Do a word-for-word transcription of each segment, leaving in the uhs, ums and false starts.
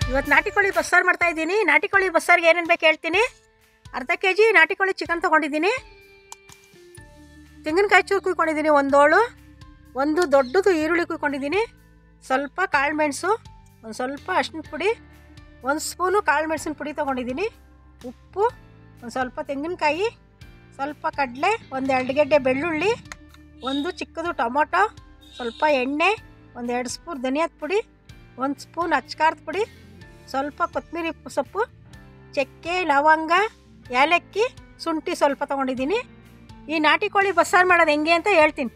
ಇವತ್ತು ನಾಟಿ ಕೋಳಿ ಬಸ್ಸಾರು ಮಾಡ್ತಾ ಇದ್ದೀನಿ. ನಾಟಿ ಕೋಳಿ ಬಸ್ಸಾರಿಗೆ ಏನೇನು ಬೇಕು ಹೇಳ್ತೀನಿ. ಅರ್ಧ ಕೆ ಜಿ ನಾಟಿ ಕೋಳಿ ಚಿಕನ್ ತೊಗೊಂಡಿದ್ದೀನಿ. ತೆಂಗಿನಕಾಯಿ ಚೂರು ಕುಯ್ಕೊಂಡಿದ್ದೀನಿ ಒಂದೋಳು. ಒಂದು ದೊಡ್ಡದು ಈರುಳ್ಳಿ ಕುಯ್ಕೊಂಡಿದ್ದೀನಿ. ಸ್ವಲ್ಪ ಕಾಳು ಮೆಣಸು, ಒಂದು ಸ್ವಲ್ಪ ಅರಿಶಿನ ಪುಡಿ, ಒಂದು ಸ್ಪೂನು ಕಾಳು ಮೆಣಸಿನ ಪುಡಿ ತೊಗೊಂಡಿದ್ದೀನಿ. ಉಪ್ಪು, ಒಂದು ಸ್ವಲ್ಪ ತೆಂಗಿನಕಾಯಿ, ಸ್ವಲ್ಪ ಕಡಲೆ, ಒಂದು ಎರಡು ಗೆಡ್ಡೆ ಬೆಳ್ಳುಳ್ಳಿ, ಒಂದು ಚಿಕ್ಕದು ಟೊಮೊಟೊ, ಸ್ವಲ್ಪ ಎಣ್ಣೆ, ಒಂದು ಎರಡು ಸ್ಪೂನ್ ಧನಿಯಾದ ಪುಡಿ, ಒಂದು ಸ್ಪೂನ್ ಅಚ್ಕಾರದ ಪುಡಿ, ಸ್ವಲ್ಪ ಕೊತ್ತಂಬರಿ ಸೊಪ್ಪು, ಚಕ್ಕೆ, ಲವಂಗ, ಏಲಕ್ಕಿ, ಶುಂಠಿ ಸ್ವಲ್ಪ ತೊಗೊಂಡಿದ್ದೀನಿ. ಈ ನಾಟಿ ಕೋಳಿ ಬಸ್ಸಾರು ಮಾಡೋದು ಹೆಂಗೆ ಅಂತ ಹೇಳ್ತೀನಿ.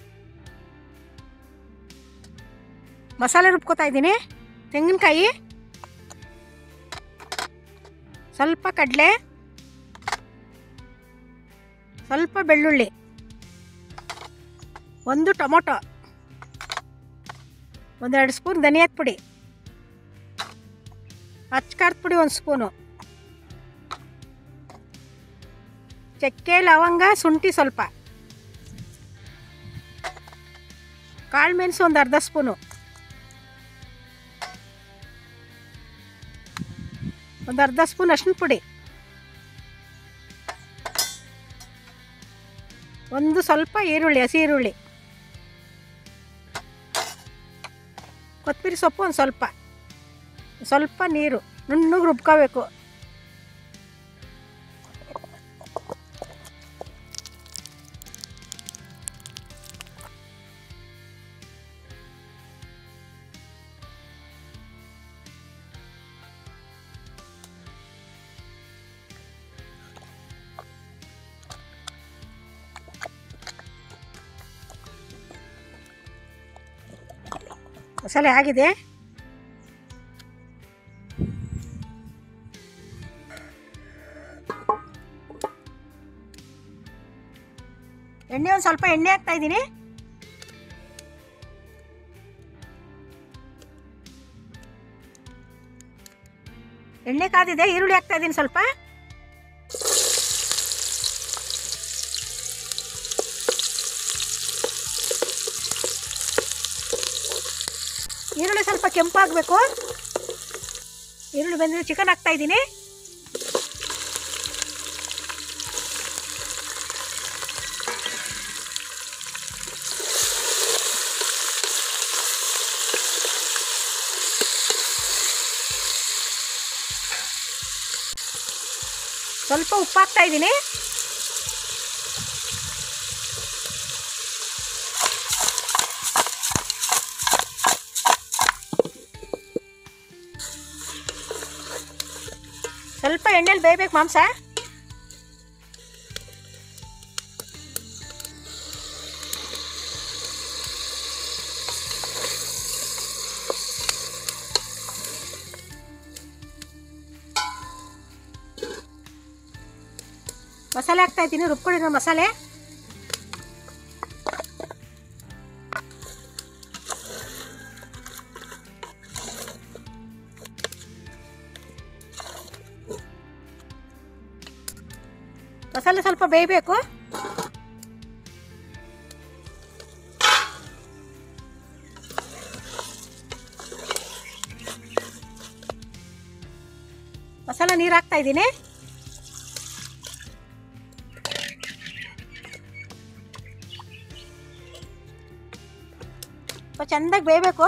ಮಸಾಲೆ ರುಬ್ಕೋತಾ ಇದ್ದೀನಿ. ತೆಂಗಿನಕಾಯಿ, ಸ್ವಲ್ಪ ಕಡಲೆ, ಸ್ವಲ್ಪ ಬೆಳ್ಳುಳ್ಳಿ, ಒಂದು ಟೊಮೊಟೊ, ಒಂದೆರಡು ಸ್ಪೂನ್ ಧನಿಯಾದ ಪುಡಿ, ಅಚ್ಕಾರದ ಪುಡಿ ಒಂದು ಸ್ಪೂನು, ಚಕ್ಕೆ, ಲವಂಗ, ಶುಂಠಿ ಸ್ವಲ್ಪ, ಕಾಳು ಮೆಣಸು ಒಂದು ಅರ್ಧ ಸ್ಪೂನು, ಒಂದು ಅರ್ಧ ಸ್ಪೂನ್ ಅರಿಶಿನ ಪುಡಿ, ಒಂದು ಸ್ವಲ್ಪ ಈರುಳ್ಳಿ, ಹಸಿ ಈರುಳ್ಳಿ, ಕೊತ್ತಂಬರಿ ಸೊಪ್ಪು ಒಂದು ಸ್ವಲ್ಪ, ಸ್ವಲ್ಪ ನೀರು, ನುಣ್ಣಗೆ ರುಬ್ಕೋಬೇಕು. ಮಸಾಲೆ ಆಗಿದೆ. ಎಣ್ಣೆ ಒಂದು ಸ್ವಲ್ಪ ಎಣ್ಣೆ ಹಾಕ್ತಾ ಇದ್ದೀನಿ. ಎಣ್ಣೆ ಕಾದಿದೆ. ಈರುಳ್ಳಿ ಹಾಕ್ತಾ ಇದ್ದೀನಿ ಸ್ವಲ್ಪ. ಈರುಳ್ಳಿ ಸ್ವಲ್ಪ ಕೆಂಪಾಗಬೇಕು. ಈರುಳ್ಳಿ ಬಂದಿದ್ದು ಚಿಕನ್ ಹಾಕ್ತಾ ಇದ್ದೀನಿ. ಸ್ವಲ್ಪ ಉಪ್ಪು ಹಾಕ್ತಾ ಇದ್ದೀನಿ. ಸ್ವಲ್ಪ ಎಣ್ಣೆಲಿ ಬೇಯಬೇಕು ಮಾಂಸ. ಮಸಾಲೆ ಹಾಕ್ತಾ ಇದ್ದೀನಿ, ರುಬ್ಕೊಂಡಿರೋ ಮಸಾಲೆ. ಮಸಾಲೆ ಸ್ವಲ್ಪ ಬೇಯಬೇಕು. ಮಸಾಲೆ ನೀರು ಹಾಕ್ತಾ ಇದ್ದೀನಿ. ಚೆಂದಾಗಿ ಬೇಯಬೇಕು.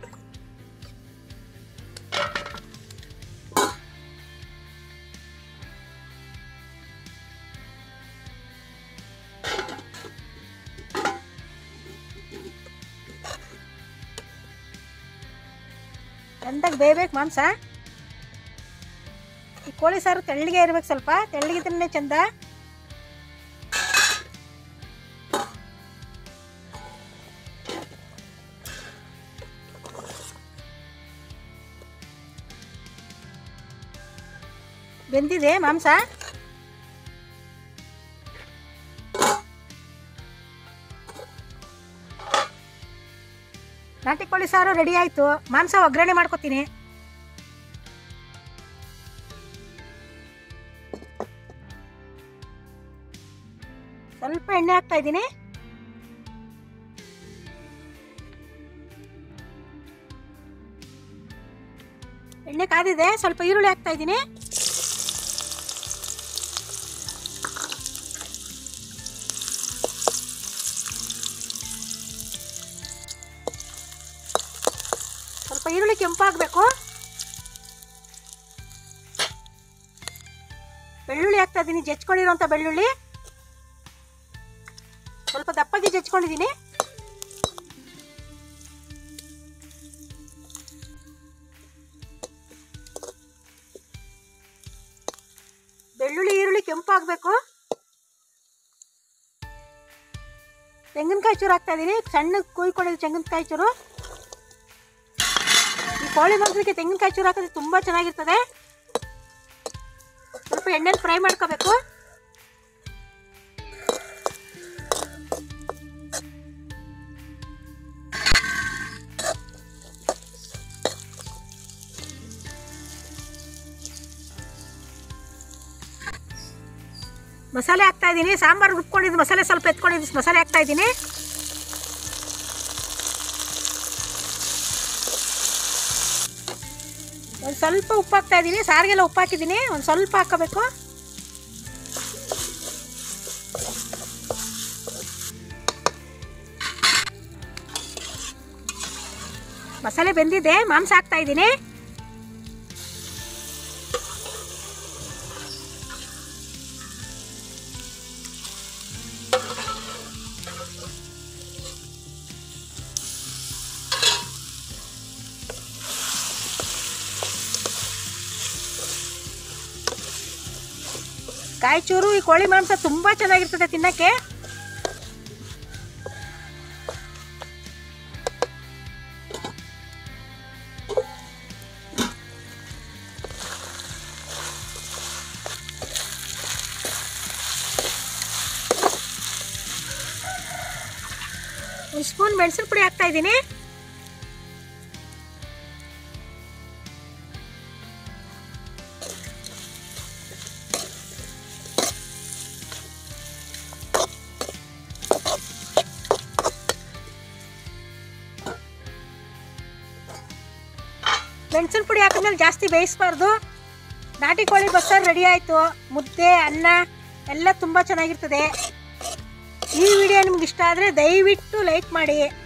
ಚೆಂದಾಗಿ ಬೇಯಬೇಕು ಮಾಂಸ. ಈ ಕೋಳಿ ಸಾರು ತೆಳ್ಳಗೆ ಇರ್ಬೇಕು. ಸ್ವಲ್ಪ ತೆಳ್ಳಗಿದ್ರೆ ಚೆಂದ. ಬೆಂದಿದೆ ಮಾಂಸ. ನಾಟಿ ಕೋಳಿ ಸಾರು ರೆಡಿ ಆಯಿತು. ಮಾಂಸ ಒಗ್ಗರಣೆ ಮಾಡ್ಕೊತೀನಿ. ಸ್ವಲ್ಪ ಎಣ್ಣೆ ಹಾಕ್ತಾ ಇದ್ದೀನಿ. ಎಣ್ಣೆ ಎಣ್ಣೆ ಕಾದಿದೆ, ಸ್ವಲ್ಪ ಈರುಳ್ಳಿ ಹಾಕ್ತಾ ಇದ್ದೀನಿ. ಸ್ವಲ್ಪ ಈರುಳ್ಳಿ ಕೆಂಪಾಗಬೇಕು. ಬೆಳ್ಳುಳ್ಳಿ ಹಾಕ್ತಾ ಇದ್ದೀನಿ, ಜಜ್ಕೊಂಡಿರೋಂಥ ಬೆಳ್ಳುಳ್ಳಿ. ಸ್ವಲ್ಪ ದಪ್ಪಾಗಿ ಜಜ್ಕೊಂಡಿದ್ದೀನಿ. ಬೆಳ್ಳುಳ್ಳಿ ಈರುಳ್ಳಿ ಕೆಂಪಾಗಬೇಕು. ತೆಂಗಿನಕಾಯಿ ಚೂರು ಹಾಕ್ತಾ ಇದ್ದೀನಿ, ಸಣ್ಣ ಕುಯ್ಕೊಂಡಿದ್ದು ತೆಂಗಿನಕಾಯಿ ಚೂರು. ಈ ಕೋಳಿ ಮಾಂಸಕ್ಕೆ ತೆಂಗಿನಕಾಯಿ ಚೂರು ಹಾಕಿದ್ರೆ ತುಂಬ ಚೆನ್ನಾಗಿರ್ತದೆ. ಸ್ವಲ್ಪ ಎಣ್ಣೆಲಿ ಫ್ರೈ ಮಾಡ್ಕೋಬೇಕು. ಮಸಾಲೆ ಹಾಕ್ತಾ ಇದ್ದೀನಿ, ಸಾಂಬಾರು ರುಬ್ಕೊಂಡಿದ್ದು ಮಸಾಲೆ ಸ್ವಲ್ಪ ಎತ್ಕೊಂಡಿದ್ದು ಮಸಾಲೆ ಹಾಕ್ತಾ ಇದ್ದೀನಿ. ಒಂದು ಸ್ವಲ್ಪ ಉಪ್ಪು ಹಾಕ್ತಾ ಇದ್ದೀನಿ, ಸಾರಿಗೆಲ್ಲ ಉಪ್ಪು ಹಾಕಿದ್ದೀನಿ, ಒಂದು ಸ್ವಲ್ಪ ಹಾಕೋಬೇಕು. ಮಸಾಲೆ ಬೆಂದಿದೆ, ಮಾಂಸ ಹಾಕ್ತಾ ಇದ್ದೀನಿ. ಕಾಯಿ ಚೂರು ಈ ಕೋಳಿ ಮಾಂಸ ತುಂಬ ಚೆನ್ನಾಗಿರ್ತದೆ ತಿನ್ನಕ್ಕೆ. ಒಂದು ಸ್ಪೂನ್ ಮೆಣಸಿನ ಪುಡಿ ಹಾಕ್ತಾ ಇದ್ದೀನಿ. ಮೆಣಸಿನ ಪುಡಿ ಹಾಕಿದ್ಮೇಲೆ ಜಾಸ್ತಿ ಬೇಯಿಸಬಾರ್ದು. ನಾಟಿ ಕೋಳಿ ಬಸ್ಸಾರು ರೆಡಿ ಆಯಿತು. ಮುದ್ದೆ, ಅನ್ನ ಎಲ್ಲ ತುಂಬ ಚೆನ್ನಾಗಿರ್ತದೆ. ಈ ವಿಡಿಯೋ ನಿಮ್ಗೆ ಇಷ್ಟ ಆದರೆ ದಯವಿಟ್ಟು ಲೈಕ್ ಮಾಡಿ.